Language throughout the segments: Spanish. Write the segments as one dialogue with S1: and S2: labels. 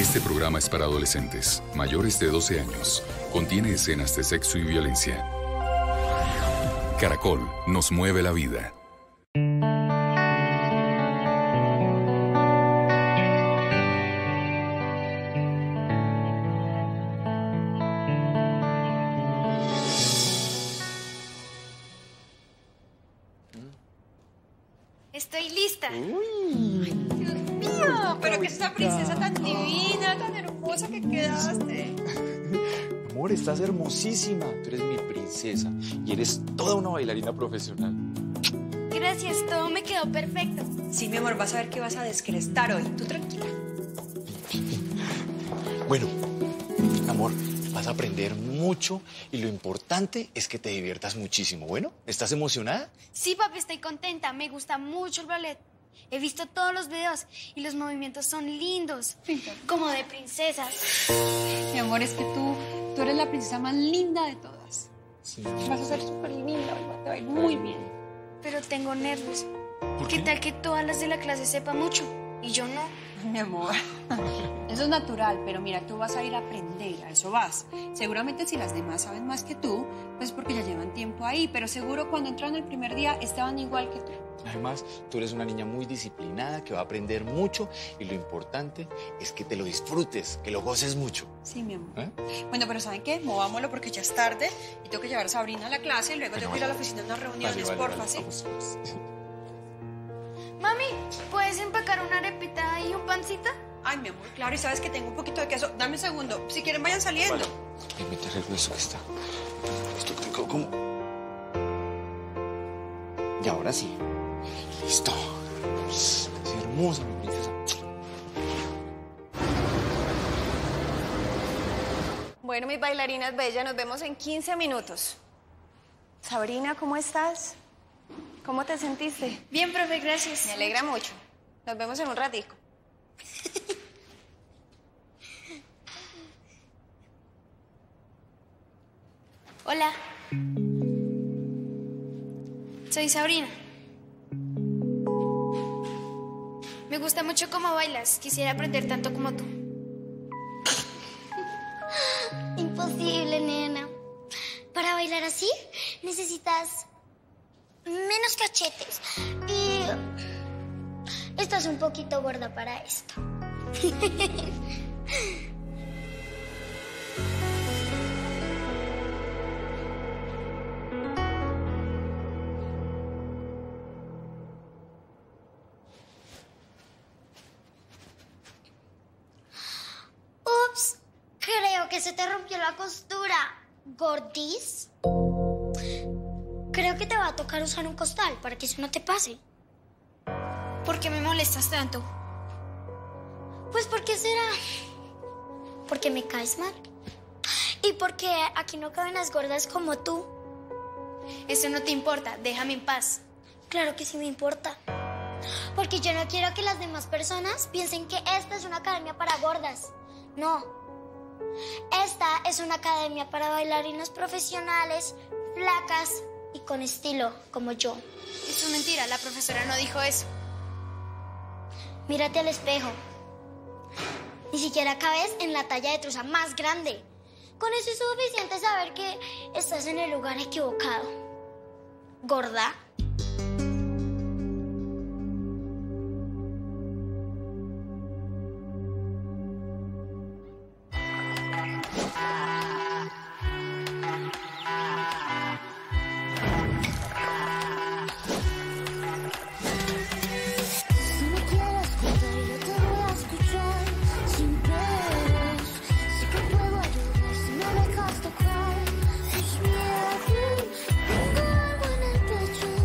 S1: Este programa es para adolescentes, mayores de 12 años. Contiene escenas de sexo y violencia. Caracol nos mueve la vida.
S2: Estoy lista.
S3: Ay, Dios mío, pero que esta princesa tan divina, tan hermosa que quedaste.
S4: Amor, estás hermosísima. Tú eres mi princesa y eres toda una bailarina profesional.
S2: Gracias, todo me quedó perfecto.
S3: Sí, mi amor, vas a ver que vas a descrestar hoy. Tú tranquila.
S4: Bueno, amor, vas a aprender mucho y lo importante es que te diviertas muchísimo. ¿Bueno? ¿Estás emocionada?
S2: Sí, papi, estoy contenta. Me gusta mucho el ballet. He visto todos los videos y los movimientos son lindos, como de princesas.
S5: Mi amor, es que tú eres la princesa más linda de todas.
S4: Sí.
S5: Vas a ser súper linda, te va a ir muy bien.
S2: Pero tengo nervios.
S4: ¿Por
S2: ¿Qué
S4: qué?
S2: tal que todas las de la clase sepan mucho y yo no?
S5: Mi amor, eso es natural, pero mira, tú vas a ir a aprender, a eso vas. Seguramente si las demás saben más que tú, pues porque ya llevan tiempo ahí, pero seguro cuando entraron el primer día estaban igual que tú.
S4: Además, tú eres una niña muy disciplinada que va a aprender mucho y lo importante es que te lo disfrutes, que lo goces mucho.
S5: Sí, mi amor.
S4: ¿Eh?
S5: Bueno, pero ¿saben qué? Movámoslo porque ya es tarde y tengo que llevar a Sabrina a la clase y luego tengo que ir a la oficina a unas reuniones, porfa, ¿sí?
S4: Vamos, vamos.
S2: Mami, ¿puedes empacar una arepita y un pancita?
S5: Ay, mi amor, claro, y sabes que tengo un poquito de queso. Dame un segundo. Si quieren, vayan saliendo.
S4: Vale. Voy a meter el hueso que está. Esto, ¿cómo? Y ahora sí. Listo. Es hermosa, mi princesa.
S3: Bueno, mis bailarinas bellas, nos vemos en 15 minutos. Sabrina, ¿cómo estás? ¿Cómo te sentiste?
S2: Bien, profe, gracias.
S3: Me alegra mucho. Nos vemos en un ratico.
S2: Hola. Soy Sabrina. Me gusta mucho cómo bailas. Quisiera aprender tanto como tú.
S6: Imposible, nena. Para bailar así necesitas menos cachetes. Y estás un poquito gorda para esto. Ups, creo que se te rompió la costura. ¿Gordis? Creo que te va a tocar usar un costal para que eso no te pase.
S2: ¿Por qué me molestas tanto?
S6: Pues, ¿por qué será? Porque me caes mal. Y porque aquí no caben las gordas como tú.
S2: Eso no te importa. Déjame en paz.
S6: Claro que sí me importa. Porque yo no quiero que las demás personas piensen que esta es una academia para gordas. No. Esta es una academia para bailarinas profesionales, flacas y con estilo, como yo.
S2: Eso es mentira. La profesora no dijo eso.
S6: Mírate al espejo. Ni siquiera cabes en la talla de truza más grande. Con eso es suficiente saber que estás en el lugar equivocado. Gorda.
S7: Si me quieres contar, yo te voy a escuchar sin peros. Sé que puedo ayudar si me dejas tocar tus miedos. Tengo algo en el pecho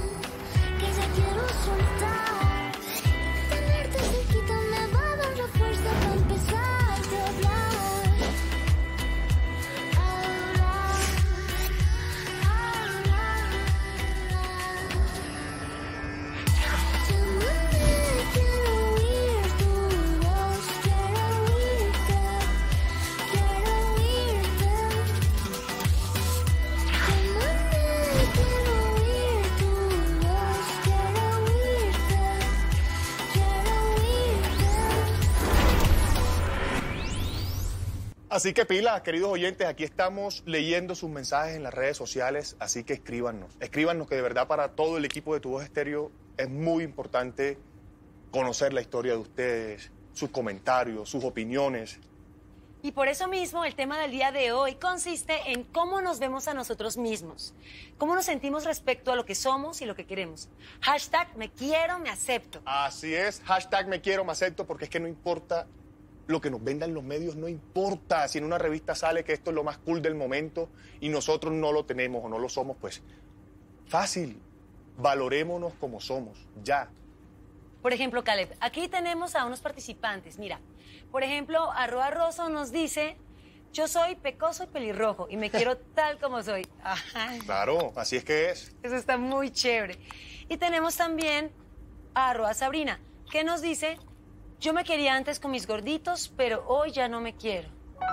S8: Así que pila, queridos oyentes, aquí estamos leyendo sus mensajes en las redes sociales, así que escríbanos. Escríbanos que de verdad para todo el equipo de Tu Voz Estéreo es muy importante conocer la historia de ustedes, sus comentarios, sus opiniones.
S9: Y por eso mismo el tema del día de hoy consiste en cómo nos vemos a nosotros mismos, cómo nos sentimos respecto a lo que somos y lo que queremos. Hashtag me quiero, me acepto.
S8: Así es, hashtag me quiero, me acepto, porque es que no importa lo que nos vendan los medios, no importa si en una revista sale que esto es lo más cool del momento y nosotros no lo tenemos o no lo somos, pues fácil, valorémonos como somos, ya.
S9: Por ejemplo, Caleb, aquí tenemos a unos participantes. Mira, por ejemplo, @Roso nos dice, yo soy pecoso y pelirrojo y me quiero tal como soy. Ajá.
S8: Claro, así es que es.
S9: Eso está muy chévere. Y tenemos también a @Sabrina, que nos dice, yo me quería antes con mis gorditos, pero hoy ya no me quiero.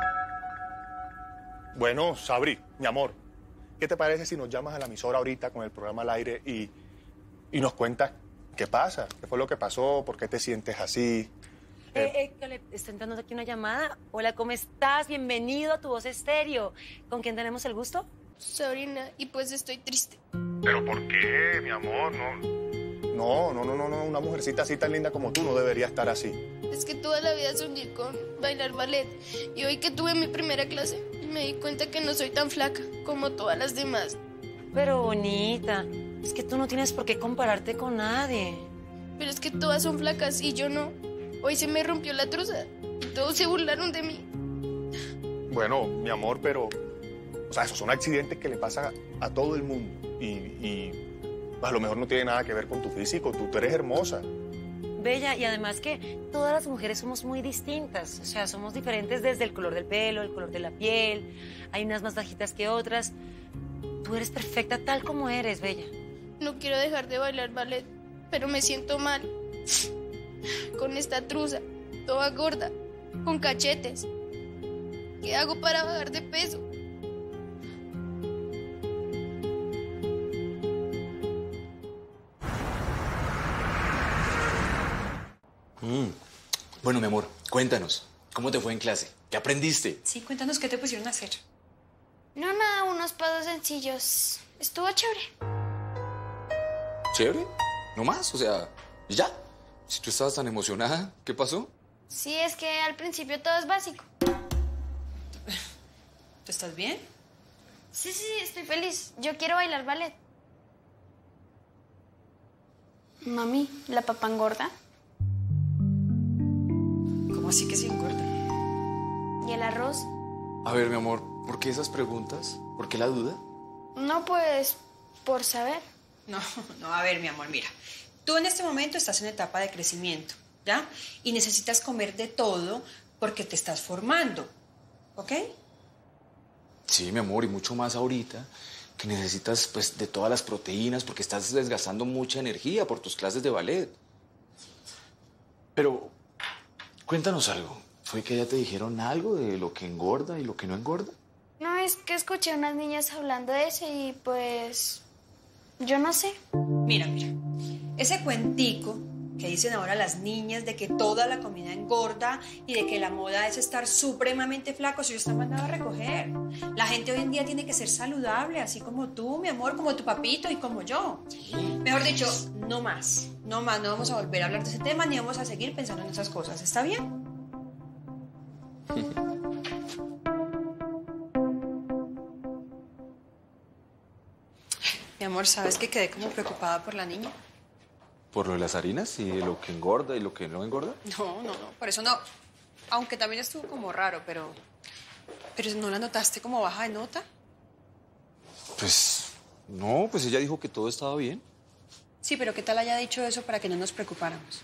S8: Bueno, Sabri, mi amor, ¿qué te parece si nos llamas a la emisora ahorita con el programa al aire y nos cuentas qué pasa? ¿Qué fue lo que pasó? ¿Por qué te sientes así?
S9: Caleb, está entrando aquí una llamada. Hola, ¿cómo estás? Bienvenido a Tu Voz Estéreo. ¿Con quién tenemos el gusto?
S2: Sabrina, y pues estoy triste.
S8: ¿Pero por qué, mi amor? No, una mujercita así tan linda como tú no debería estar así.
S2: Es que toda la vida soñé con bailar ballet. Y hoy que tuve mi primera clase, me di cuenta que no soy tan flaca como todas las demás.
S9: Pero bonita, es que tú no tienes por qué compararte con nadie.
S2: Pero es que todas son flacas y yo no. Hoy se me rompió la truza y todos se burlaron de mí.
S8: Bueno, mi amor, pero... O sea, esos son accidentes que le pasan a todo el mundo. Y a lo mejor no tiene nada que ver con tu físico. Tú eres hermosa.
S9: Bella, y además que todas las mujeres somos muy distintas. O sea, somos diferentes desde el color del pelo, el color de la piel. Hay unas más bajitas que otras. Tú eres perfecta tal como eres, Bella.
S2: No quiero dejar de bailar ballet, pero me siento mal. Con esta truza, toda gorda, con cachetes. ¿Qué hago para bajar de peso?
S4: Bueno, mi amor, cuéntanos, ¿cómo te fue en clase? ¿Qué aprendiste?
S5: Sí, cuéntanos qué te pusieron a hacer.
S2: No, nada, unos pasos sencillos. Estuvo chévere.
S1: ¿Chévere? ¿No más? O sea, ¿y ya? Si tú estabas tan emocionada, ¿qué pasó?
S2: Sí, es que al principio todo es básico.
S5: ¿Tú estás bien?
S2: Sí, estoy feliz. Yo quiero bailar ballet. Mami, ¿la papa engorda?
S5: ¿Cómo así que se engorda?
S2: ¿Y el arroz?
S1: A ver, mi amor, ¿por qué esas preguntas? ¿Por qué la duda?
S2: No, pues, por saber.
S5: No, a ver, mi amor, mira. Tú en este momento estás en etapa de crecimiento, ¿ya? Y necesitas comer de todo porque te estás formando, ¿ok?
S4: Sí, mi amor, y mucho más ahorita, que necesitas, pues, de todas las proteínas porque estás desgastando mucha energía por tus clases de ballet. Pero, cuéntanos algo. ¿Fue que ya te dijeron algo de lo que engorda y lo que no engorda?
S2: No, es que escuché a unas niñas hablando de eso y pues... yo no sé.
S5: Mira. Ese cuentico que dicen ahora las niñas de que toda la comida engorda y de que la moda es estar supremamente flacos, ellos están mandados a recoger. La gente hoy en día tiene que ser saludable, así como tú, mi amor, como tu papito y como yo. Mejor dicho, no más, no vamos a volver a hablar de ese tema ni vamos a seguir pensando en esas cosas, ¿está bien? Mi amor, ¿sabes que quedé como preocupada por la niña?
S4: ¿Por lo de las harinas y de lo que engorda y lo que no engorda?
S5: No, por eso no. Aunque también estuvo como raro, pero ¿no la notaste como baja de nota?
S4: Pues, no, pues ella dijo que todo estaba bien.
S5: Sí, pero ¿qué tal haya dicho eso para que no nos preocupáramos?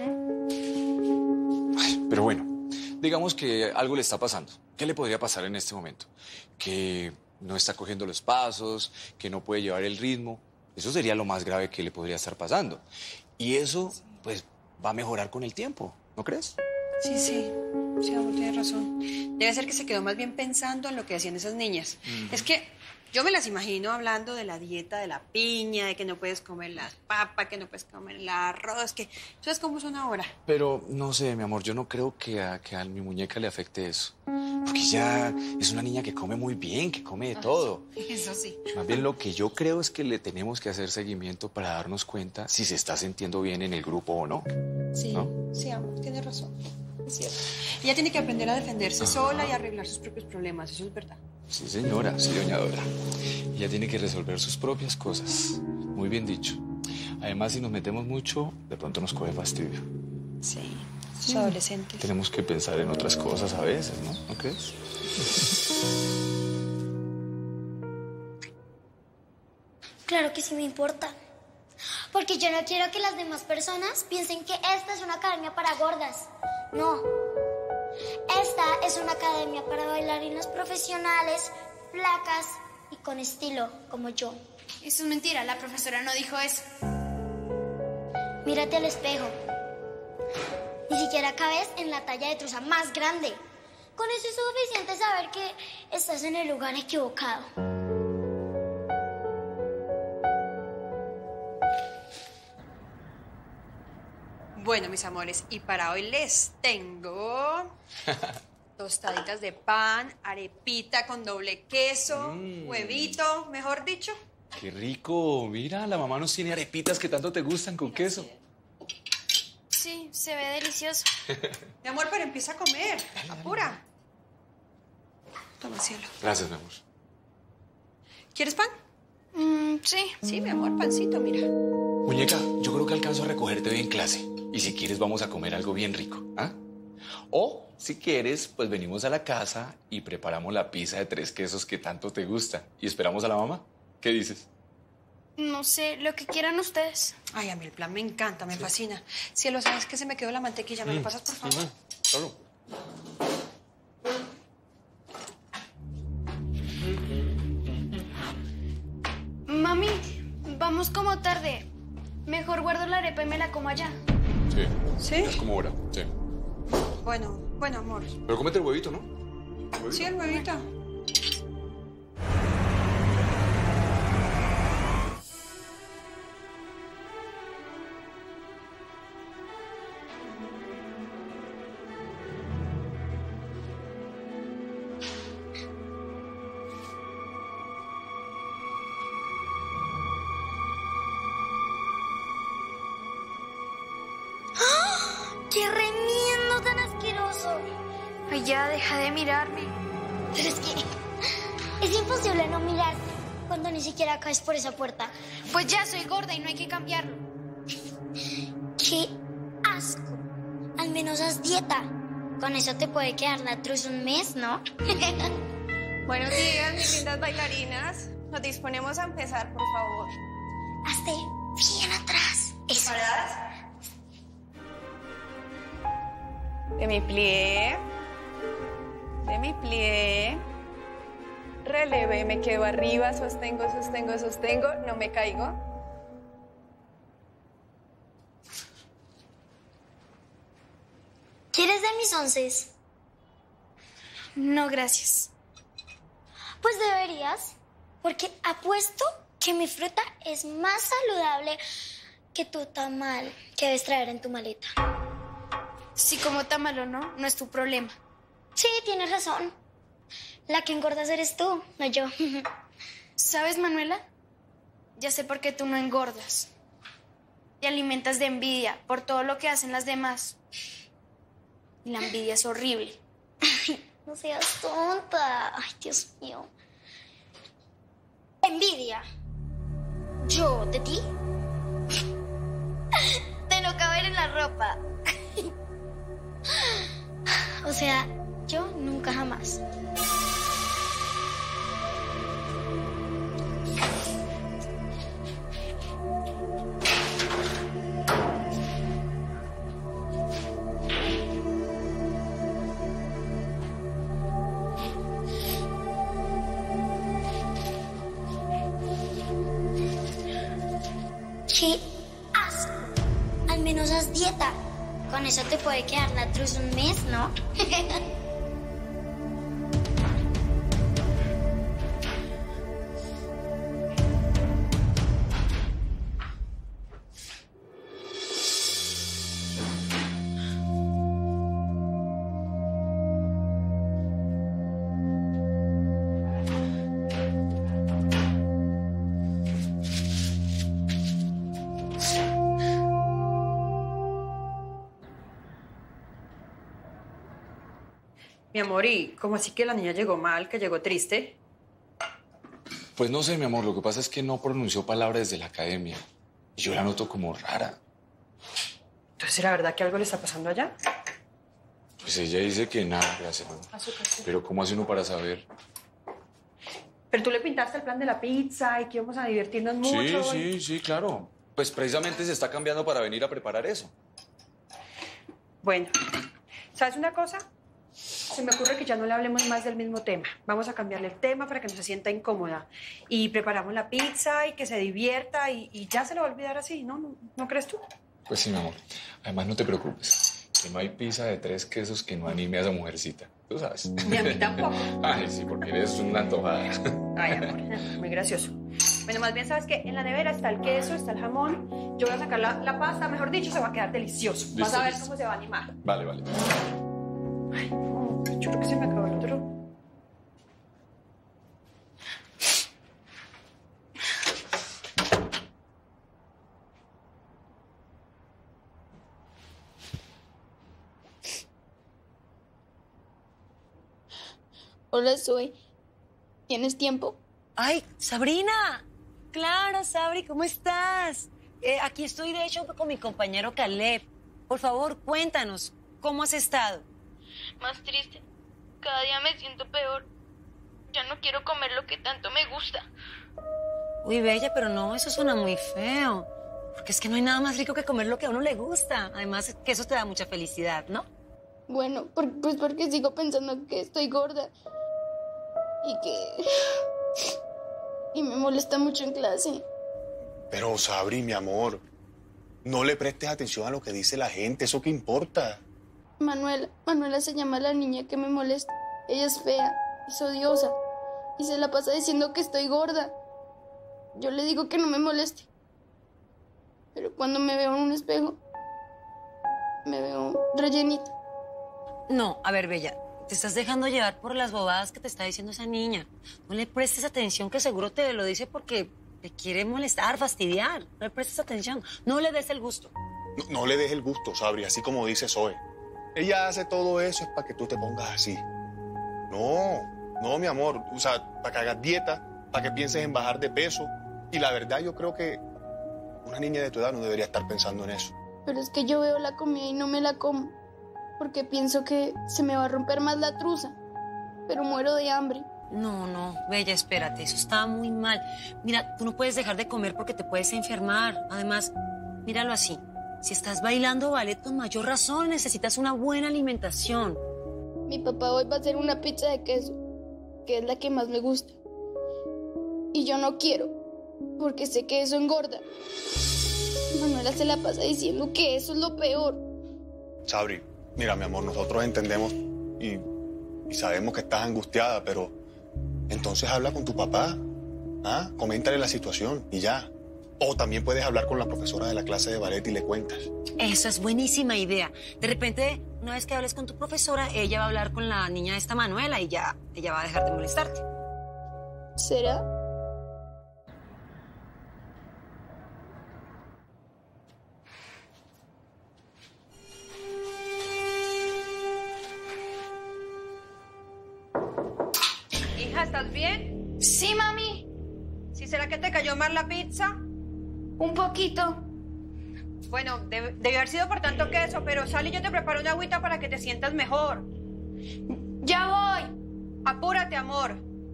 S4: Ay, pero bueno, digamos que algo le está pasando. ¿Qué le podría pasar en este momento? Que no está cogiendo los pasos, que no puede llevar el ritmo. Eso sería lo más grave que le podría estar pasando. Y eso, pues, va a mejorar con el tiempo, ¿no crees?
S5: Sí, amor, tienes razón. Debe ser que se quedó más bien pensando en lo que hacían esas niñas. Es que yo me las imagino hablando de la dieta de la piña, de que no puedes comer las papas, que no puedes comer el arroz, que... ¿Sabes cómo son ahora?
S4: Pero, no sé, mi amor, yo no creo que a mi muñeca le afecte eso. Porque ella es una niña que come muy bien, que come de todo.
S5: Eso sí.
S4: Más bien lo que yo creo es que le tenemos que hacer seguimiento para darnos cuenta si se está sintiendo bien en el grupo o no.
S5: Sí,
S4: ¿No?
S5: sí, amor, tienes razón. Es cierto. Ella tiene que aprender a defenderse sola y arreglar sus propios problemas, eso es verdad.
S4: Sí, señora, sí, doña Dora. Ella tiene que resolver sus propias cosas. Muy bien dicho. Además, si nos metemos mucho, de pronto nos coge fastidio.
S5: Sí, los adolescentes.
S4: Tenemos que pensar en otras cosas a veces, ¿no? ¿No crees?
S6: Claro que sí me importa. Porque yo no quiero que las demás personas piensen que esta es una academia para gordas. No. Esta es una academia para bailarinas profesionales, flacas y con estilo, como yo.
S2: Eso es mentira, la profesora no dijo eso.
S6: Mírate al espejo. Ni siquiera cabes en la talla de truza más grande. Con eso es suficiente saber que estás en el lugar equivocado.
S5: Bueno, mis amores, y para hoy les tengo tostaditas de pan, arepita con doble queso, huevito, mejor dicho.
S4: ¡Qué rico! Mira, la mamá nos tiene arepitas que tanto te gustan con queso.
S2: Sí, se ve delicioso.
S5: Mi amor, pero empieza a comer, apura. Toma, cielo.
S4: Gracias, mi amor.
S5: ¿Quieres pan?
S2: Sí.
S5: Sí, mi amor, pancito, mira.
S4: Muñeca, yo creo que alcanzo a recogerte hoy en clase. Y si quieres, vamos a comer algo bien rico, ¿ah? O, si quieres, pues venimos a la casa y preparamos la pizza de 3 quesos que tanto te gusta. Y esperamos a la mamá. ¿Qué dices?
S2: No sé, lo que quieran ustedes.
S5: Ay, a mí el plan me encanta, me fascina. Cielo, ¿sabes que se me quedó la mantequilla? ¿Me lo pasas, por favor?
S4: Claro.
S2: Mami, vamos como tarde. Mejor guardo la arepa y me la como allá.
S4: Sí.
S5: ¿Sí?
S4: Es como hora, sí.
S5: Bueno, amor.
S4: Pero cómete el huevito, ¿no?
S5: Sí, el huevito.
S6: ¡Qué remiendo tan asqueroso!
S2: Ay, ya, deja de mirarme.
S6: Pero es que es imposible no mirarte cuando ni siquiera caes por esa puerta.
S2: Pues ya soy gorda y no hay que cambiarlo.
S6: ¡Qué asco! Al menos haz dieta. Con eso te puede quedar la truza un mes, ¿no?
S3: Buenos días, mis lindas bailarinas. Nos disponemos a empezar, por favor.
S6: Hazte bien atrás. Eso.
S3: ¿Preparadas? De mi plié. De mi plié. Relevé, me quedo arriba, sostengo, sostengo, sostengo. No me caigo.
S6: ¿Quieres de mis onces?
S2: No, gracias.
S6: Pues deberías, porque apuesto que mi fruta es más saludable que tu tamal que debes traer en tu maleta.
S2: Si como tamal o no, no es tu problema.
S6: Sí, tienes razón. La que engordas eres tú, no yo.
S2: ¿Sabes, Manuela? Ya sé por qué tú no engordas. Te alimentas de envidia por todo lo que hacen las demás. Y la envidia es horrible.
S6: No seas tonta. Ay, Dios mío. ¿Envidia? ¿Yo de ti? De no caber en la ropa. O sea, yo nunca jamás. ¡Qué asco! Al menos haz dieta. Con eso te puede quedar la truza un mes, ¿no?
S5: Mi amor, ¿y cómo así que la niña llegó mal, que llegó triste?
S4: Pues no sé, mi amor, lo que pasa es que no pronunció palabras desde la academia. Y yo la noto como rara.
S5: Entonces, ¿será verdad que algo le está pasando allá?
S4: Pues ella dice que nada, gracias, mamá. Pero ¿cómo hace uno para saber?
S5: Pero tú le pintaste el plan de la pizza y que íbamos a divertirnos mucho.
S4: Sí, claro. Pues precisamente se está cambiando para venir a preparar eso.
S5: Bueno, ¿sabes una cosa? Se me ocurre que ya no le hablemos más del mismo tema. Vamos a cambiarle el tema para que no se sienta incómoda. Y preparamos la pizza y que se divierta y ya se lo va a olvidar así, ¿No crees tú?
S4: Pues sí, mi amor. Además, no te preocupes. Que no hay pizza de 3 quesos que no anime a esa mujercita. Tú sabes.
S5: Ni a mí tampoco.
S4: Ay, sí, porque eres una antojada.
S5: Ay, amor, muy gracioso. Bueno, más bien, ¿sabes qué? En la nevera está el queso, está el jamón. Yo voy a sacar la pasta, mejor dicho, se va a quedar delicioso. Vas a ver cómo se va a animar.
S4: Vale.
S5: Ay, no, yo creo que se me acabó el otro.
S2: Hola, Zoe. ¿Tienes tiempo?
S9: Ay, Sabrina. Claro, Sabri, ¿cómo estás? Aquí estoy, de hecho, con mi compañero Caleb. Por favor, cuéntanos, ¿cómo has estado?
S2: Más triste. Cada día me siento peor. Ya no quiero comer lo que tanto me gusta.
S9: Uy, Bella, pero no, eso suena muy feo. Porque es que no hay nada más rico que comer lo que a uno le gusta. Además, que eso te da mucha felicidad, ¿no?
S2: Bueno, pues porque sigo pensando que estoy gorda. Y me molesta mucho en clase.
S8: Pero, Sabri, mi amor, no le prestes atención a lo que dice la gente. ¿Eso qué importa?
S2: Manuela se llama la niña que me molesta. Ella es fea, es odiosa. Y se la pasa diciendo que estoy gorda. Yo le digo que no me moleste. Pero cuando me veo en un espejo, me veo rellenita.
S9: No, a ver, Bella, te estás dejando llevar por las bobadas que te está diciendo esa niña. No le prestes atención, que seguro te lo dice porque te quiere molestar, fastidiar. No le prestes atención, no le des el gusto.
S8: No le des el gusto, Sabri, así como dice Zoe. Ella hace todo eso es para que tú te pongas así. No, mi amor. O sea, para que hagas dieta, para que pienses en bajar de peso. Y la verdad, yo creo que una niña de tu edad no debería estar pensando en eso.
S2: Pero es que yo veo la comida y no me la como. Porque pienso que se me va a romper más la truza. Pero muero de hambre.
S9: No, Bella, espérate, eso está muy mal. Mira, tú no puedes dejar de comer porque te puedes enfermar. Además, míralo así. Si estás bailando ballet, con mayor razón necesitas una buena alimentación.
S2: Mi papá hoy va a hacer una pizza de queso, que es la que más me gusta. Y yo no quiero, porque sé que eso engorda. Manuela se la pasa diciendo que eso es lo peor.
S8: Sabri, mira, mi amor, nosotros entendemos y sabemos que estás angustiada, pero entonces habla con tu papá. Coméntale la situación y ya. O también puedes hablar con la profesora de la clase de ballet y le cuentas.
S9: Eso es buenísima idea. De repente, una vez que hables con tu profesora, ella va a hablar con la niña esta Manuela y ya ella va a dejar de molestarte.
S2: ¿Será?
S5: Hija, ¿estás bien?
S2: Sí, mami.
S5: ¿Sí será que te cayó mal la pizza?
S2: Un poquito.
S5: Bueno, debió haber sido por tanto queso, pero sal y yo te preparo una agüita para que te sientas mejor.
S2: Ya voy.
S5: Apúrate, amor.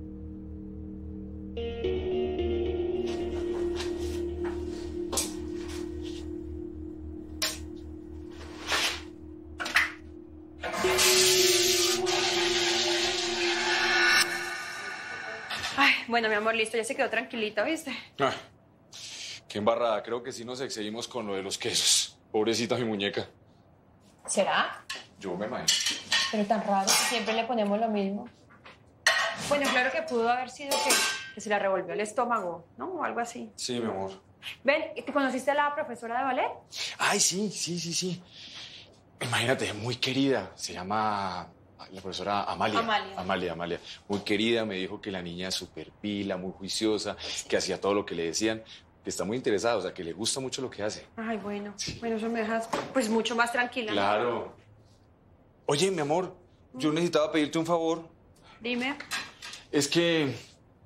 S5: Ay, bueno, mi amor, listo, ya se quedó tranquilita, ¿viste?
S4: Ay, qué embarrada. Creo que sí nos excedimos con lo de los quesos. Pobrecita mi muñeca.
S5: ¿Será?
S4: Yo me imagino.
S5: Pero tan raro que siempre le ponemos lo mismo. Bueno, claro que pudo haber sido que se le revolvió el estómago, ¿no? O algo así.
S4: Sí, mi amor.
S5: Ven, ¿te conociste a la profesora de ballet?
S4: Ay, sí. Imagínate, es muy querida. Se llama la profesora Amalia. Amalia. Muy querida, me dijo que la niña es súper pila, muy juiciosa, que hacía todo lo que le decían, que está muy interesada, o sea, que le gusta mucho lo que hace.
S5: Ay, bueno.
S4: Sí.
S5: Bueno, eso me dejas pues mucho más tranquila.
S4: Claro. Oye, mi amor, yo necesitaba pedirte un favor.
S5: Dime.
S4: Es que...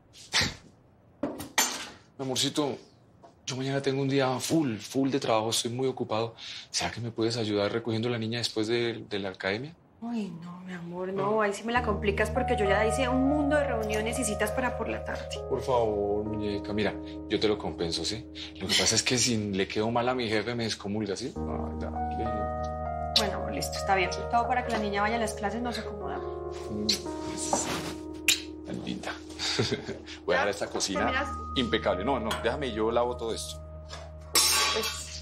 S4: Mi amorcito, yo mañana tengo un día full de trabajo, estoy muy ocupado. ¿Será que me puedes ayudar recogiendo a la niña después de la academia?
S5: Ay, no, mi amor, no. Ahí sí me la complicas porque yo ya hice un mundo de reuniones y citas para por la tarde.
S4: Por favor, muñeca, mira, yo te lo compenso, ¿sí? Lo que pasa es que si le quedo mal a mi jefe me descomulga, ¿sí? Ay, dale.
S5: Bueno, listo, está bien. Todo para que la niña vaya a las clases nos acomoda.
S4: Tan linda. Voy a dejar esta cocina
S5: ¿terminas?
S4: impecable. No, déjame, yo lavo todo esto.
S5: Pues...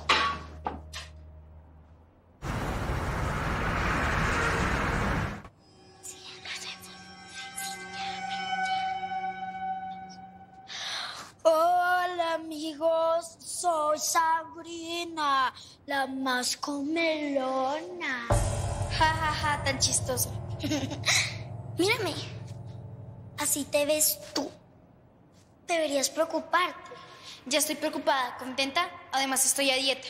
S6: Hola amigos, soy Sabrina, la más comelona.
S2: Ja, ja, ja, tan chistoso.
S6: Mírame, así te ves tú. Deberías preocuparte.
S2: Ya estoy preocupada, ¿contenta? Además estoy a dieta.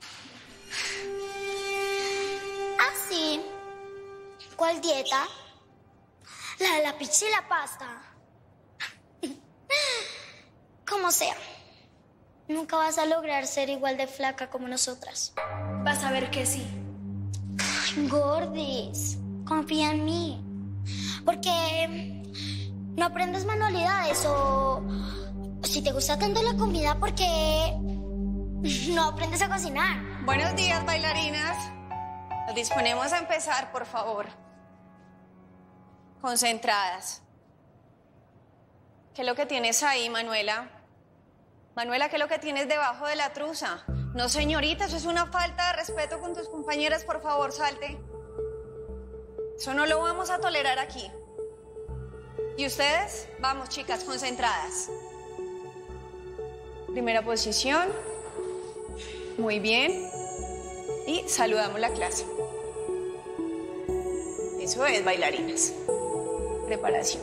S6: ¿Así? ¿Cuál dieta? La de la pizza y la pasta. Como sea, nunca vas a lograr ser igual de flaca como nosotras.
S2: Vas a ver que sí.
S6: Gordis, confía en mí. Porque no aprendes manualidades o si te gusta tanto la comida, porque no aprendes a cocinar.
S3: Buenos días, bailarinas. Nos disponemos a empezar, por favor. Concentradas. ¿Qué es lo que tienes ahí, Manuela? Manuela, ¿qué es lo que tienes debajo de la truza? No, señorita, eso es una falta de respeto con tus compañeras. Por favor, salte. Eso no lo vamos a tolerar aquí. ¿Y ustedes? Vamos, chicas, concentradas. Primera posición. Muy bien. Y saludamos la clase. Eso es, bailarinas. Preparación.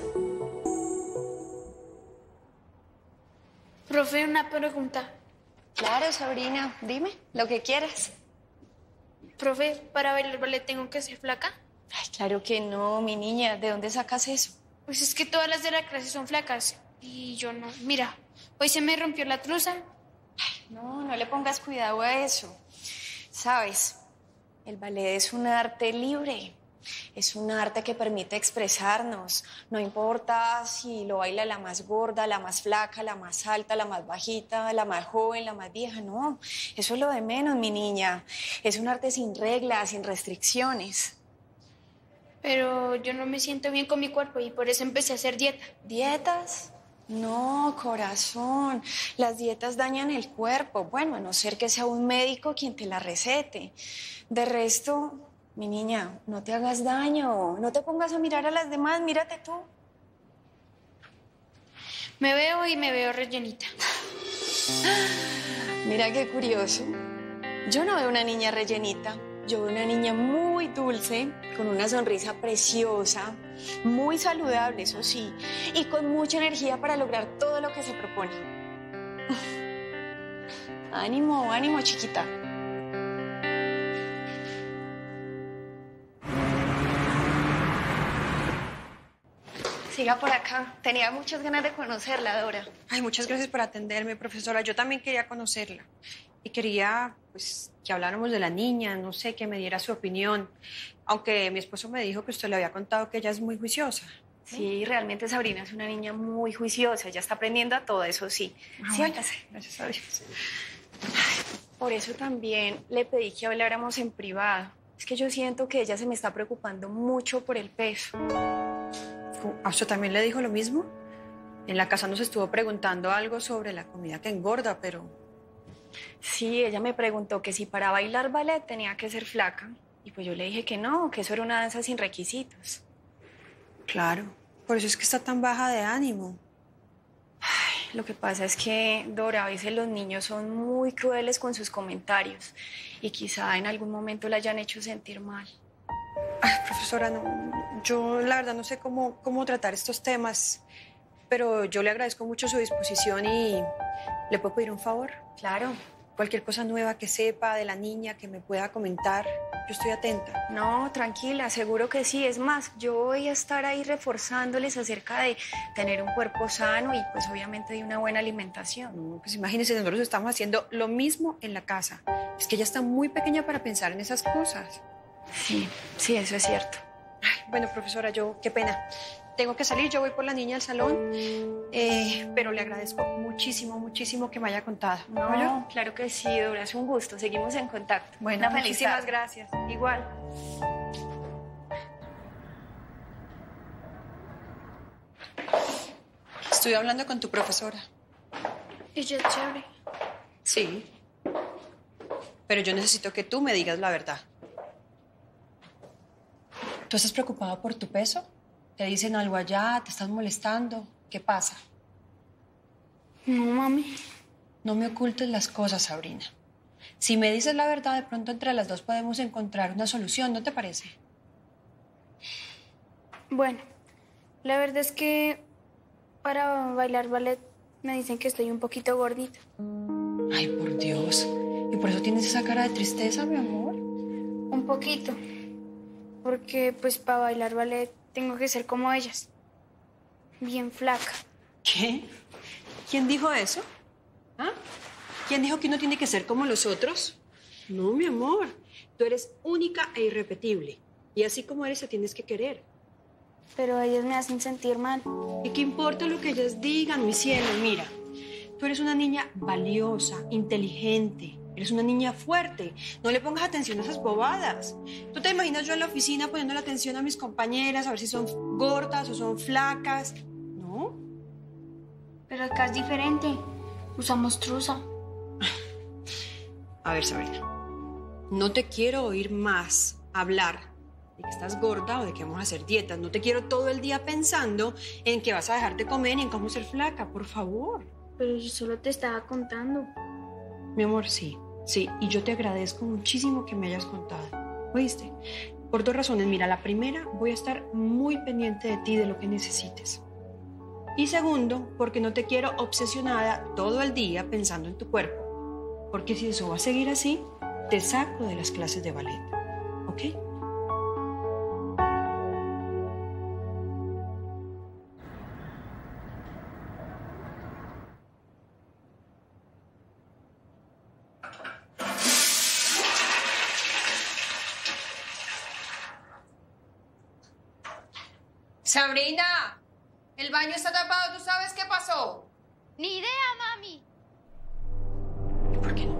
S2: Profe, una pregunta.
S3: Claro, Sabrina, dime lo que quieras.
S2: Profe, ¿para bailar ballet tengo que ser flaca?
S3: Ay, claro que no, mi niña. ¿De dónde sacas eso?
S2: Pues es que todas las de la clase son flacas y yo no. Mira, hoy se me rompió la truza.
S3: No le pongas cuidado a eso. Sabes, el ballet es un arte libre. Es un arte que permite expresarnos. No importa si lo baila la más gorda, la más flaca, la más alta, la más bajita, la más joven, la más vieja. No, eso es lo de menos, mi niña. Es un arte sin reglas, sin restricciones.
S2: Pero yo no me siento bien con mi cuerpo y por eso empecé a hacer dieta.
S3: ¿Dietas? No, corazón. Las dietas dañan el cuerpo. Bueno, a no ser que sea un médico quien te la recete. De resto, mi niña, no te hagas daño. No te pongas a mirar a las demás. Mírate tú.
S2: Me veo y me veo rellenita.
S3: Mira qué curioso. Yo no veo una niña rellenita. Yo veo una niña muy dulce, con una sonrisa preciosa, muy saludable, eso sí, y con mucha energía para lograr todo lo que se propone. Ánimo, ánimo, chiquita. Siga por acá. Tenía muchas ganas de conocerla, Dora.
S5: Ay, muchas gracias por atenderme, profesora. Yo también quería conocerla. Y quería, pues, que habláramos de la niña, no sé, que me diera su opinión. Aunque mi esposo me dijo que usted le había contado que ella es muy juiciosa.
S3: Sí, realmente Sabrina es una niña muy juiciosa. Ella está aprendiendo a todo, eso sí. Siéntase.
S5: Gracias a Dios.
S3: Por eso también le pedí que habláramos en privado. Es que yo siento que ella se me está preocupando mucho por el peso.
S5: ¿A usted también le dijo lo mismo? En la casa nos estuvo preguntando algo sobre la comida que engorda, pero...
S3: Sí, ella me preguntó que si para bailar ballet tenía que ser flaca. Y pues yo le dije que no, que eso era una danza sin requisitos.
S5: Claro, por eso es que está tan baja de ánimo.
S3: Ay, lo que pasa es que, Dora, a veces los niños son muy crueles con sus comentarios. Y quizá en algún momento la hayan hecho sentir mal.
S5: Ay, profesora, no, yo la verdad no sé cómo tratar estos temas, pero yo le agradezco mucho su disposición y ¿le puedo pedir un favor?
S3: Claro.
S5: Cualquier cosa nueva que sepa de la niña que me pueda comentar. yo estoy atenta.
S3: No, tranquila, seguro que sí. Es más, yo voy a estar ahí reforzándoles acerca de tener un cuerpo sano y pues obviamente de una buena alimentación.
S5: No, pues imagínense, nosotros estamos haciendo lo mismo en la casa. Es que ella está muy pequeña para pensar en esas cosas.
S3: Sí, sí, eso es cierto.
S5: Ay, bueno, profesora, qué pena. Tengo que salir, yo voy por la niña al salón, pero le agradezco muchísimo, muchísimo que me haya contado.
S3: No, claro que sí, Dora, es un gusto. Seguimos en contacto.
S5: Bueno,
S3: Una feliz
S5: muchísimas
S3: tarde.
S5: gracias. Igual. Estoy hablando con tu profesora.
S2: Ella es chévere.
S5: Sí. Pero yo necesito que tú me digas la verdad. ¿Tú estás preocupada por tu peso? ¿Te dicen algo allá? ¿Te están molestando? ¿Qué pasa?
S2: No, mami.
S5: No me ocultes las cosas, Sabrina. Si me dices la verdad, de pronto entre las dos podemos encontrar una solución, ¿no te parece?
S2: Bueno, la verdad es que para bailar ballet me dicen que estoy un poquito gordita.
S5: Ay, por Dios. ¿Y por eso tienes esa cara de tristeza, mi amor?
S2: Un poquito. Porque pues para bailar ballet tengo que ser como ellas. Bien flaca.
S5: ¿Qué? ¿Quién dijo eso? ¿Ah? ¿Quién dijo que uno tiene que ser como los otros? No, mi amor. Tú eres única e irrepetible. Y así como eres, te tienes que querer.
S2: Pero ellas me hacen sentir mal.
S5: ¿Y qué importa lo que ellas digan, mi cielo? Mira, tú eres una niña valiosa, inteligente. Eres una niña fuerte. No le pongas atención a esas bobadas. ¿Tú te imaginas yo en la oficina poniendo la atención a mis compañeras a ver si son gordas o son flacas? ¿No?
S2: Pero acá es diferente. Usamos truza.
S5: A ver, Sabrina, no te quiero oír más hablar de que estás gorda o de que vamos a hacer dietas. No te quiero todo el día pensando en que vas a dejar de comer y en cómo ser flaca, por favor.
S2: Pero yo solo te estaba contando.
S5: Mi amor, sí, y yo te agradezco muchísimo que me hayas contado. ¿Oíste? Por dos razones. Mira, la primera, voy a estar muy pendiente de ti, de lo que necesites. Y segundo, porque no te quiero obsesionada todo el día pensando en tu cuerpo. Porque si eso va a seguir así, te saco de las clases de ballet. ¿Ok?
S10: Sabrina, el baño está tapado, ¿tú sabes qué pasó?
S2: Ni idea, mami.
S5: ¿Por qué no?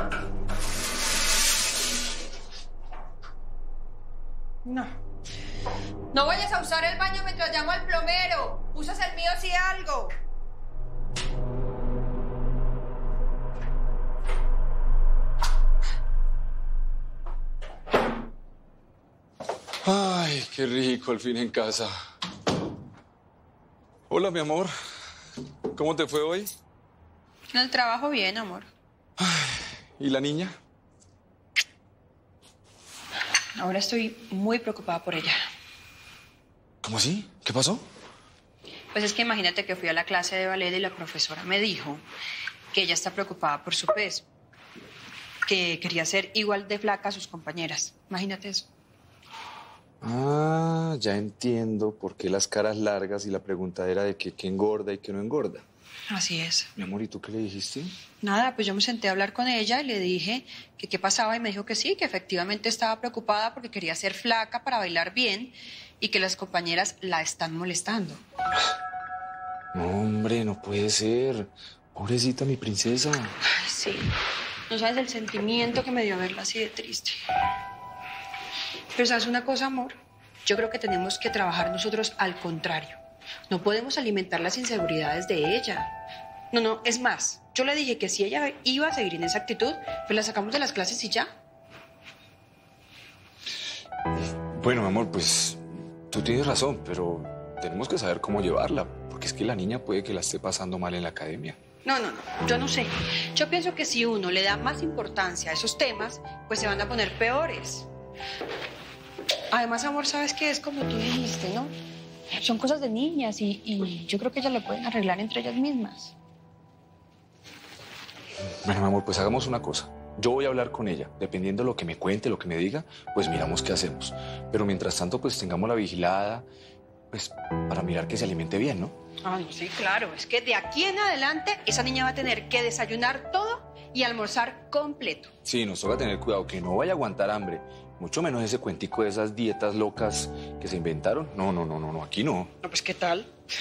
S10: No vayas a usar el baño mientras llamo al plomero. Usas el mío si algo.
S4: Ay, qué rico, al fin en casa. Hola, mi amor. ¿Cómo te fue hoy?
S5: En el trabajo bien, amor.
S4: ¿Y la niña?
S5: Ahora estoy muy preocupada por ella.
S4: ¿Cómo así? ¿Qué pasó?
S5: Pues es que imagínate que fui a la clase de ballet y la profesora me dijo que ella está preocupada por su peso, que quería ser igual de flaca a sus compañeras. Imagínate eso.
S4: Ah, ya entiendo por qué las caras largas y la pregunta era de qué engorda y qué no engorda.
S5: Así es.
S4: Mi amor, ¿y tú qué le dijiste?
S5: Nada, pues yo me senté a hablar con ella y le dije que qué pasaba y me dijo que sí, que efectivamente estaba preocupada porque quería ser flaca para bailar bien y que las compañeras la están molestando.
S4: No, hombre, no puede ser. Pobrecita mi princesa.
S5: Ay, sí. No sabes el sentimiento que me dio verla así de triste. Pero ¿sabes una cosa, amor? Yo creo que tenemos que trabajar nosotros al contrario. No podemos alimentar las inseguridades de ella. No, es más, yo le dije que si ella iba a seguir en esa actitud, pues la sacamos de las clases y ya.
S4: Bueno, mi amor, pues tú tienes razón, pero tenemos que saber cómo llevarla, porque es que la niña puede que la esté pasando mal en la academia.
S5: No, yo no sé. Yo pienso que si uno le da más importancia a esos temas, pues se van a poner peores. Además, amor, ¿sabes qué? Es como tú dijiste, ¿no? Son cosas de niñas y yo creo que ellas lo pueden arreglar entre ellas mismas.
S4: Bueno, mi amor, pues hagamos una cosa. Yo voy a hablar con ella. Dependiendo de lo que me cuente, lo que me diga, pues miramos qué hacemos. Pero mientras tanto, pues tengamos la vigilada, pues para mirar que se alimente bien, ¿no?
S5: Ah, no, sí, claro. Es que de aquí en adelante esa niña va a tener que desayunar todo y almorzar completo.
S4: Sí, nos toca tener cuidado que no vaya a aguantar hambre. Mucho menos ese cuentico de esas dietas locas que se inventaron. No, aquí no.
S5: No, pues, ¿qué tal?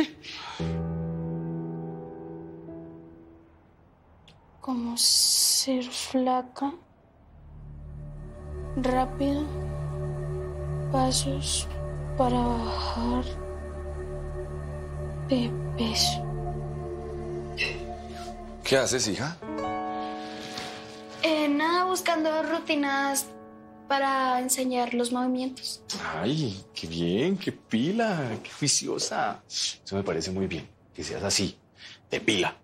S2: ¿Cómo ser flaca? Rápido. Pasos para bajar de peso.
S4: ¿Qué haces, hija?
S2: Nada, buscando rutinas para enseñar los movimientos.
S4: Ay, qué bien, qué pila, qué juiciosa. Eso me parece muy bien, que seas así, de pila.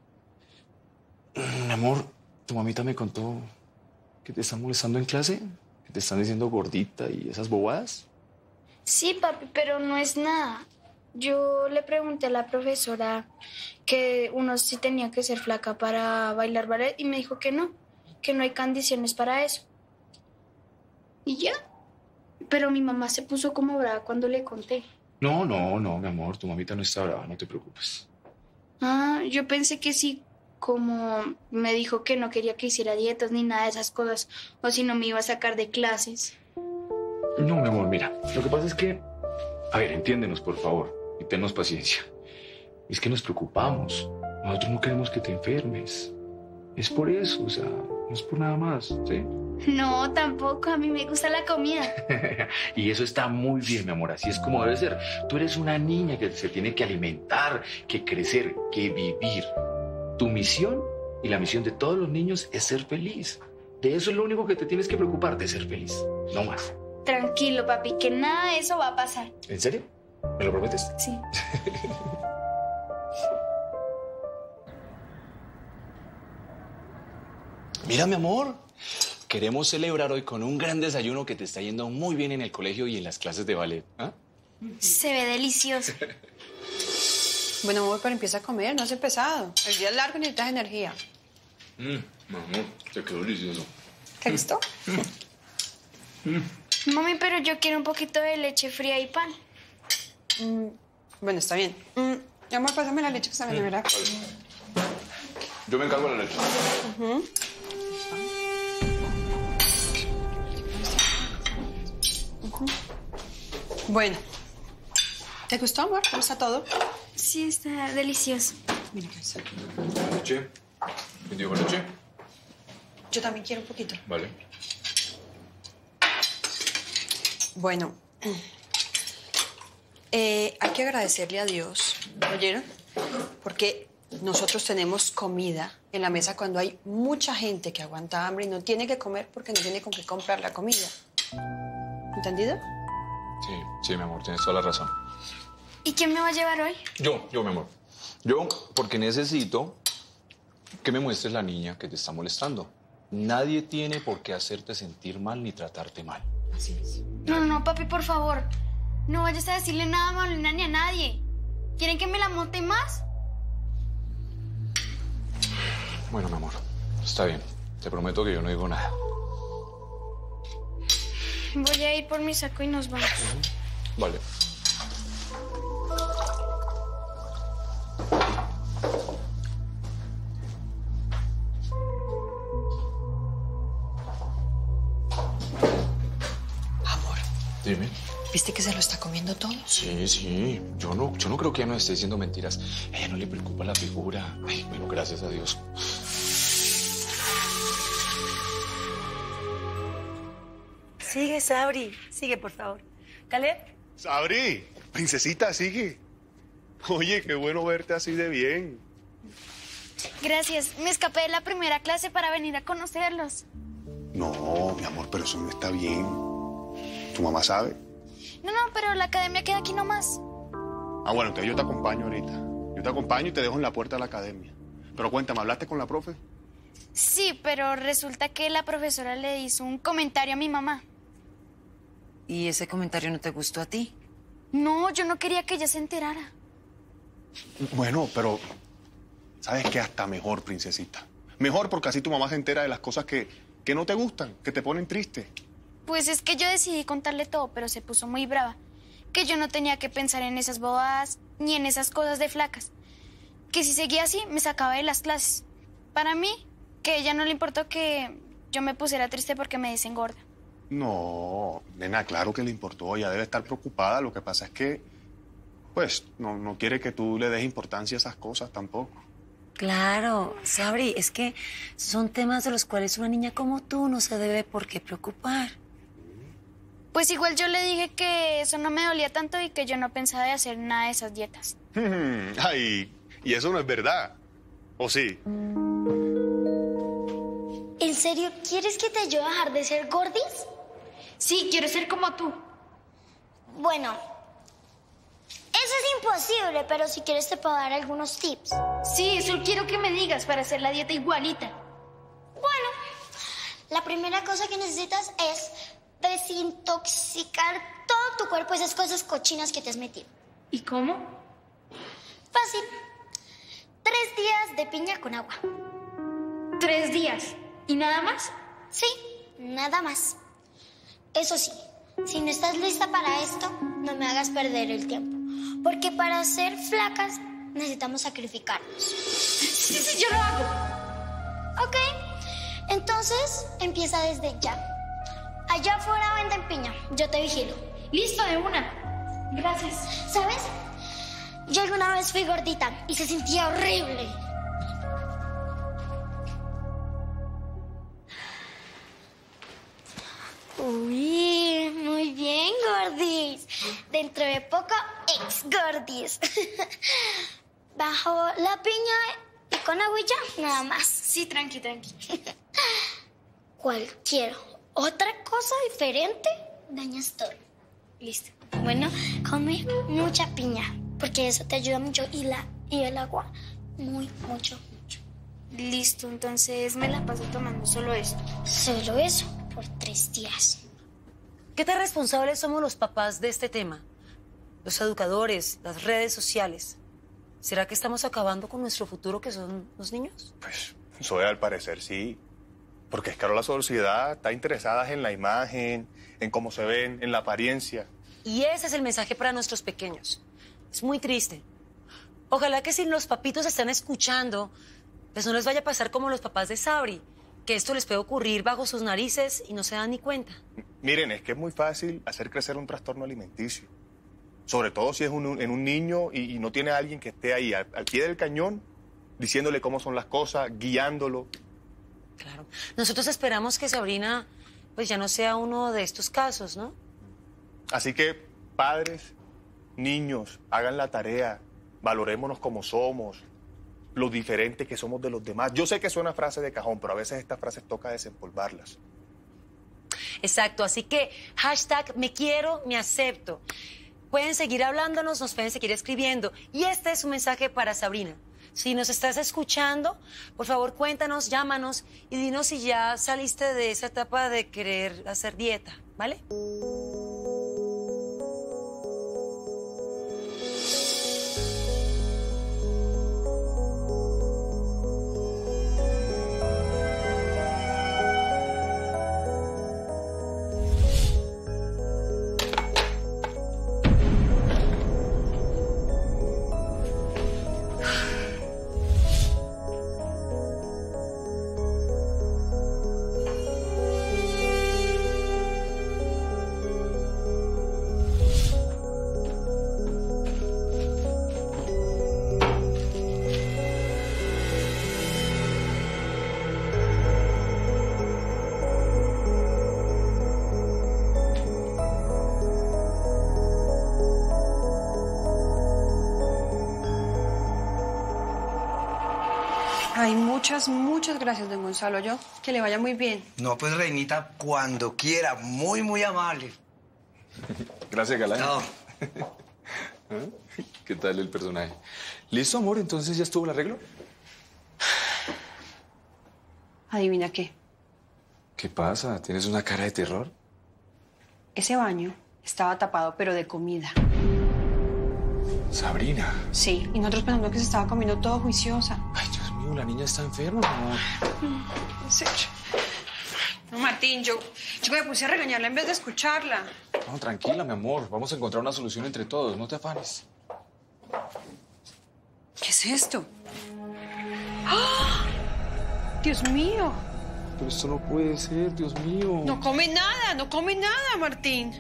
S4: Mi amor, tu mamita me contó que te están molestando en clase, que te están diciendo gordita y esas bobadas.
S2: Sí, papi, pero no es nada. Yo le pregunté a la profesora que uno sí tenía que ser flaca para bailar ballet y me dijo que no hay condiciones para eso. Y ya. Pero mi mamá se puso como brava cuando le conté.
S4: No, mi amor, tu mamita no está brava, no te preocupes.
S2: Ah, yo pensé que sí, como me dijo que no quería que hiciera dietas ni nada de esas cosas, o si no me iba a sacar de clases.
S4: No, mi amor, mira, lo que pasa es que... A ver, entiéndenos, por favor, y tennos paciencia. Es que nos preocupamos. Nosotros no queremos que te enfermes. Es por eso, o sea, no es por nada más, ¿sí?
S2: No, tampoco, a mí me gusta la comida.
S4: Y eso está muy bien, mi amor, así es como debe ser. Tú eres una niña que se tiene que alimentar, que crecer, que vivir. Tu misión y la misión de todos los niños es ser feliz. De eso es lo único que te tienes que preocupar, de ser feliz, no más.
S2: Tranquilo, papi, que nada de eso va a pasar.
S4: ¿En serio? ¿Me lo prometes?
S2: Sí.
S4: Mira, mi amor, queremos celebrar hoy con un gran desayuno que te está yendo muy bien en el colegio y en las clases de ballet. ¿Ah?
S2: Se ve delicioso.
S5: Bueno, amor, pero empieza a comer, no seas pesado. El día es largo y necesitas energía.
S4: Amor, te quedó delicioso.
S5: ¿Te gustó?
S2: Mami, pero yo quiero un poquito de leche fría y pan.
S5: Bueno, está bien. Mi amor, pásame la leche que está en la nevera.
S4: Yo me encargo de la leche.
S5: Bueno. ¿Te gustó, amor? ¿Cómo está todo?
S2: Sí, está delicioso.
S5: Mira, pues.
S4: ¿Leche? ¿Vendido con leche?
S5: Yo también quiero un poquito.
S4: Vale.
S5: Bueno. Hay que agradecerle a Dios, ¿oyeron? Porque nosotros tenemos comida en la mesa cuando hay mucha gente que aguanta hambre y no tiene que comer porque no tiene con qué comprar la comida. ¿Entendido?
S4: Sí, mi amor, tienes toda la razón.
S2: ¿Y quién me va a llevar hoy?
S4: Yo, mi amor. Yo, porque necesito que me muestres la niña que te está molestando. Nadie tiene por qué hacerte sentir mal ni tratarte mal.
S5: Así es.
S2: No, papi, por favor. No vayas a decirle nada a Maulina ni a nadie. ¿Quieren que me la monte más?
S4: Bueno, mi amor, está bien. Te prometo que yo no digo nada.
S2: Voy a ir por mi saco y nos vamos.
S4: Vale.
S5: Amor,
S4: Dime.
S5: ¿viste que se lo está comiendo todo?
S4: Sí. Yo no creo que ella nos esté diciendo mentiras. A ella no le preocupa la figura. Ay, bueno, gracias a Dios.
S9: Sigue, Sabri. Sigue, por favor. Caleb.
S8: Sabri, princesita, sigue. Oye, qué bueno verte así de bien.
S2: Gracias. Me escapé de la primera clase para venir a conocerlos.
S8: No, mi amor, pero eso no está bien. ¿Tu mamá sabe?
S2: No, pero la academia queda aquí nomás.
S8: Ah, bueno, entonces yo te acompaño ahorita. Yo te acompaño y te dejo en la puerta de la academia. Pero cuéntame, ¿hablaste con la profe?
S2: Sí, pero resulta que la profesora le hizo un comentario a mi mamá.
S9: ¿Y ese comentario no te gustó a ti?
S2: No, yo no quería que ella se enterara.
S8: Bueno, pero ¿sabes qué? Hasta mejor, princesita. Mejor, porque así tu mamá se entera de las cosas que no te gustan, que te ponen triste.
S2: Pues es que yo decidí contarle todo, pero se puso muy brava. Que yo no tenía que pensar en esas bobadas ni en esas cosas de flacas. Que si seguía así, me sacaba de las clases. Para mí, que a ella no le importó que yo me pusiera triste porque me dicen gorda.
S8: No, nena, claro que le importó. Ella debe estar preocupada. Lo que pasa es que, pues, no quiere que tú le des importancia a esas cosas tampoco.
S9: Claro, Sabri, es que son temas de los cuales una niña como tú no se debe por qué preocupar.
S2: Pues igual yo le dije que eso no me dolía tanto y que yo no pensaba de hacer nada de esas dietas.
S8: Ay, y eso no es verdad. ¿O sí?
S6: ¿En serio quieres que te ayude a dejar de ser gordis?
S2: Sí, quiero ser como tú.
S6: Bueno, eso es imposible, pero si quieres te puedo dar algunos tips.
S2: Sí, eso quiero que me digas para hacer la dieta igualita.
S6: Bueno, la primera cosa que necesitas es desintoxicar todo tu cuerpo de esas cosas cochinas que te has metido.
S2: ¿Y cómo?
S6: Fácil. 3 días de piña con agua.
S2: 3 días. ¿Y nada más?
S6: Sí, nada más. Eso sí, si no estás lista para esto, no me hagas perder el tiempo. Porque para ser flacas necesitamos sacrificarnos.
S2: Sí, yo lo hago.
S6: Ok, entonces empieza desde ya. Allá afuera venden piña, yo te vigilo.
S2: Listo, de una. Gracias.
S6: ¿Sabes? Yo alguna vez fui gordita y se sentía horrible. Uy, muy bien, gordis. Dentro de poco, ex-gordis. Bajo la piña y con agua y ya, nada más.
S2: Sí, tranqui.
S6: Cualquier otra cosa diferente, dañas todo.
S2: Listo.
S6: Bueno, come mucha piña, porque eso te ayuda mucho y el agua, mucho.
S2: Listo, entonces me la paso tomando solo esto.
S6: Solo eso, por 3 días.
S9: ¿Qué tan responsables somos los papás de este tema? Los educadores, las redes sociales. ¿Será que estamos acabando con nuestro futuro, que son los niños?
S8: Pues, Zoe, al parecer sí. Porque es que ahora la sociedad está interesada en la imagen, en cómo se ven, en la apariencia.
S9: Y ese es el mensaje para nuestros pequeños. Es muy triste. Ojalá que si los papitos están escuchando, pues no les vaya a pasar como los papás de Sabri, que esto les puede ocurrir bajo sus narices y no se dan ni cuenta.
S8: Miren, es que es muy fácil hacer crecer un trastorno alimenticio. Sobre todo si es en un niño y no tiene a alguien que esté ahí al pie del cañón, diciéndole cómo son las cosas, guiándolo.
S9: Claro. Nosotros esperamos que Sabrina pues ya no sea uno de estos casos, ¿no?
S8: Así que, padres, niños, hagan la tarea, valorémonos como somos, lo diferente que somos de los demás. Yo sé que suena frase de cajón, pero a veces estas frases toca desempolvarlas.
S9: Exacto, así que hashtag me quiero, me acepto. Pueden seguir hablándonos, nos pueden seguir escribiendo. Y este es un mensaje para Sabrina. Si nos estás escuchando, por favor cuéntanos, llámanos y dinos si ya saliste de esa etapa de querer hacer dieta, ¿vale?
S5: Ay, muchas gracias, don Gonzalo. Yo, que le vaya muy bien.
S11: No, pues, reinita, cuando quiera. Muy amable.
S4: Gracias, Galán.
S11: No.
S4: ¿Qué tal el personaje? ¿Listo, amor? ¿Entonces ya estuvo el arreglo?
S5: ¿Adivina qué?
S4: ¿Qué pasa? ¿Tienes una cara de terror?
S5: Ese baño estaba tapado, pero de comida.
S4: Sabrina.
S5: Sí, y nosotros pensando que se estaba comiendo todo juiciosa.
S4: Ay, Dios mío, pasó? La niña está enferma, mi amor.
S5: ¿En serio? No, Martín, yo me puse a regañarla en vez de escucharla.
S4: No, tranquila, mi amor. Vamos a encontrar una solución entre todos. No te afanes.
S5: ¿Qué es esto? ¡Ah! ¡Dios mío!
S4: Pero esto no puede ser, Dios mío.
S5: No come nada, Martín.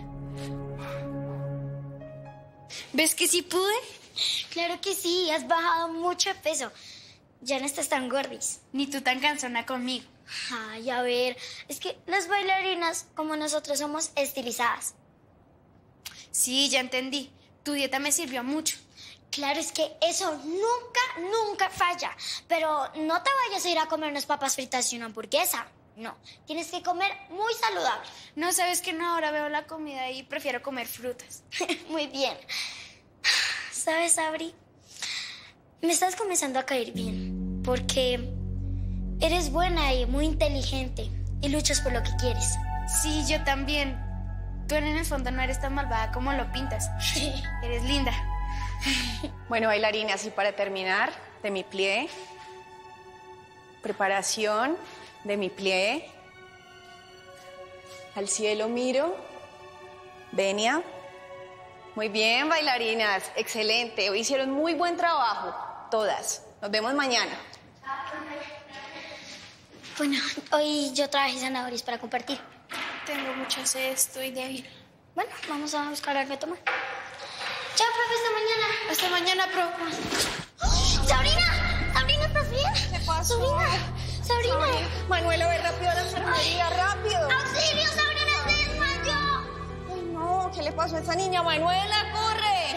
S2: ¿Ves que sí pude?
S6: Claro que sí, has bajado mucho de peso. Ya no estás tan gordis.
S2: Ni tú tan cansona conmigo.
S6: Ay, a ver, es que las bailarinas, como nosotros, somos estilizadas.
S2: Sí, ya entendí. Tu dieta me sirvió mucho.
S6: Claro, es que eso nunca falla. Pero no te vayas a ir a comer unas papas fritas y una hamburguesa. No, tienes que comer muy saludable.
S2: No, sabes que no, ahora veo la comida y prefiero comer frutas.
S6: Muy bien. ¿Sabes, Sabri? Me estás comenzando a caer bien. Porque eres buena y muy inteligente. Y luchas por lo que quieres.
S2: Sí, yo también. Tú en el fondo no eres tan malvada como lo pintas. Eres linda.
S3: Bueno, bailarinas, y para terminar, demi-plié, preparación, demi-plié, al cielo miro, venia. Muy bien, bailarinas, excelente. Hoy hicieron muy buen trabajo, todas. Nos vemos mañana.
S6: Bueno, hoy yo traje zanahorias para compartir.
S2: Tengo mucha sed, estoy débil.
S6: Bueno, vamos a buscar algo de tomar. Chao, profe, hasta mañana.
S2: Hasta mañana, profe.
S6: ¡Sabrina! ¡Sabrina, ¿estás bien?
S3: ¿Qué pasó?
S6: ¡Sabrina!
S3: Manuela, ve rápido a la enfermería, rápido.
S6: ¡Auxilio, Sabrina, se desmayó!
S3: Ay, no, ¿qué le pasó a esa niña? Manuela, corre.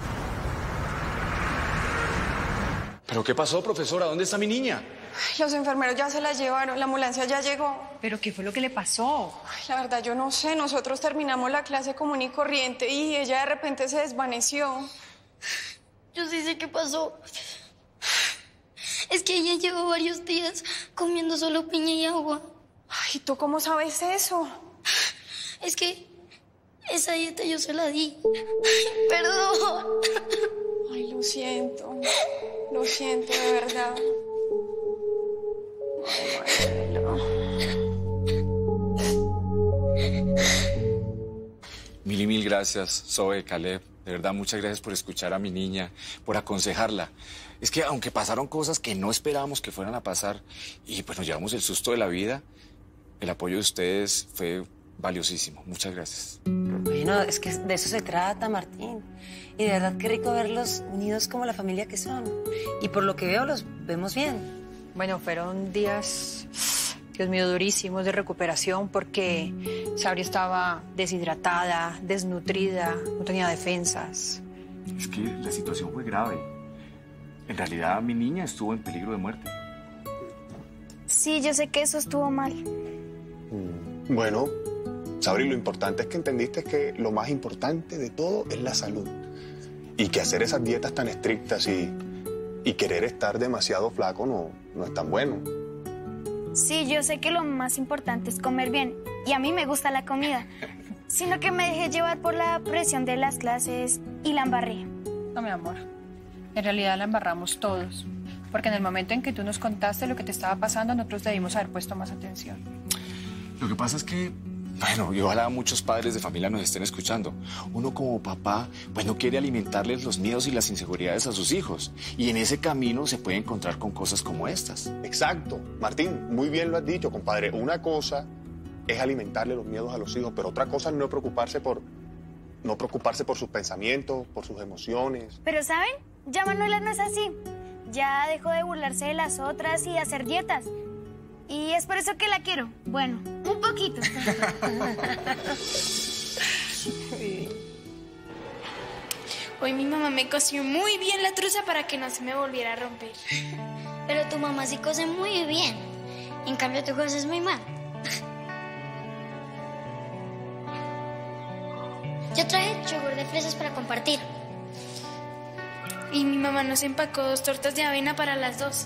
S4: ¿Pero qué pasó, profesora? ¿Dónde está mi niña?
S3: Los enfermeros ya se la llevaron, la ambulancia ya llegó.
S5: ¿Pero qué fue lo que le pasó?
S3: Ay, la verdad, yo no sé. Nosotros terminamos la clase común y corriente y ella de repente se desvaneció.
S6: Yo sí sé qué pasó. Es que ella llevó varios días comiendo solo piña y agua.
S3: Ay, ¿tú cómo sabes eso?
S6: Es que esa dieta yo se la di. Perdón.
S3: Ay, lo siento. Lo siento, de verdad. Ay,
S4: Mil y mil gracias, Zoe, Caleb. De verdad, muchas gracias por escuchar a mi niña, por aconsejarla. Es que aunque pasaron cosas que no esperábamos que fueran a pasar y pues nos llevamos el susto de la vida, el apoyo de ustedes fue valiosísimo. Muchas gracias.
S9: Bueno, es que de eso se trata, Martín. Y de verdad, qué rico verlos unidos como la familia que son. Y por lo que veo, los vemos bien.
S5: Bueno, fueron días, Dios mío, durísimos de recuperación porque Sabri estaba deshidratada, desnutrida, no tenía defensas.
S4: Es que la situación fue grave. En realidad, mi niña estuvo en peligro de muerte.
S2: Sí, yo sé que eso estuvo mal.
S8: Bueno, Sabri, lo importante es que entendiste que lo más importante de todo es la salud. Y que hacer esas dietas tan estrictas y querer estar demasiado flaco no es tan bueno.
S2: Sí, yo sé que lo más importante es comer bien. Y a mí me gusta la comida. Sino que me dejé llevar por la presión de las clases y la embarré.
S5: No, mi amor. En realidad la embarramos todos. Porque en el momento en que tú nos contaste lo que te estaba pasando, nosotros debimos haber puesto más atención.
S4: Lo que pasa es que, bueno, y ojalá muchos padres de familia nos estén escuchando. Uno como papá, pues no quiere alimentarles los miedos y las inseguridades a sus hijos. Y en ese camino se puede encontrar con cosas como estas.
S8: Exacto. Martín, muy bien lo has dicho, compadre. Una cosa es alimentarle los miedos a los hijos, pero otra cosa es no preocuparse por sus pensamientos, por sus emociones.
S2: Pero ¿saben? Ya Manuela no es así. Ya dejó de burlarse de las otras y hacer dietas. Y es por eso que la quiero. Bueno, un poquito. Hoy mi mamá me cosió muy bien la truza para que no se me volviera a romper.
S6: Pero tu mamá sí cose muy bien. En cambio, tú coses muy mal. Yo traje yogur de fresas para compartir.
S2: Y mi mamá nos empacó 2 tortas de avena para las 2.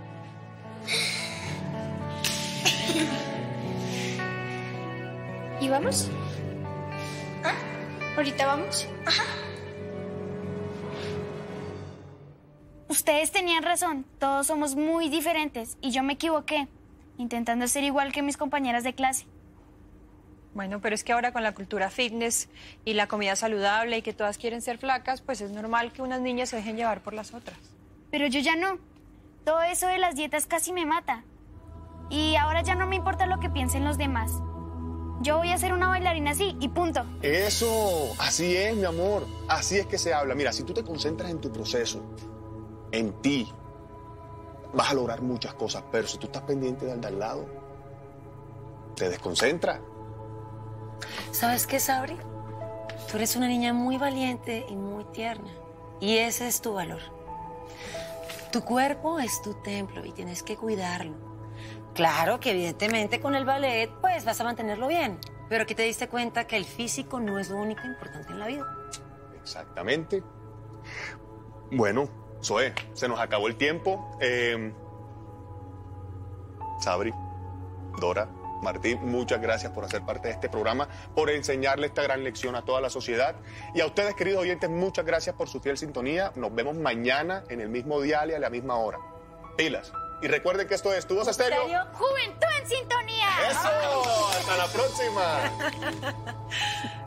S2: ¿Y vamos?
S6: ¿Ah?
S2: ¿Ahorita vamos?
S6: Ajá.
S2: Ustedes tenían razón, todos somos muy diferentes y yo me equivoqué, intentando ser igual que mis compañeras de clase.
S5: Bueno, pero es que ahora con la cultura fitness y la comida saludable y que todas quieren ser flacas, pues es normal que unas niñas se dejen llevar por las otras.
S2: Pero yo ya no. Todo eso de las dietas casi me mata. Y ahora ya no me importa lo que piensen los demás. Yo voy a ser una bailarina así y punto.
S8: Eso, así es, mi amor. Así es que se habla. Mira, si tú te concentras en tu proceso, en ti, vas a lograr muchas cosas. Pero si tú estás pendiente del de al lado, te desconcentra.
S9: ¿Sabes qué, Sabri? Tú eres una niña muy valiente y muy tierna. Y ese es tu valor. Tu cuerpo es tu templo y tienes que cuidarlo. Claro que evidentemente con el ballet pues vas a mantenerlo bien. Pero que te diste cuenta que el físico no es lo único importante en la vida.
S8: Exactamente. Bueno, Zoe, se nos acabó el tiempo. Sabri, Dora, Martín, muchas gracias por hacer parte de este programa, por enseñarle esta gran lección a toda la sociedad. Y a ustedes, queridos oyentes, muchas gracias por su fiel sintonía. Nos vemos mañana en el mismo dial y a la misma hora. Pilas. Y recuerden que esto es Tu Voz Estéreo.
S2: ¡Juventud en sintonía!
S8: ¡Eso! ¡Hasta la próxima!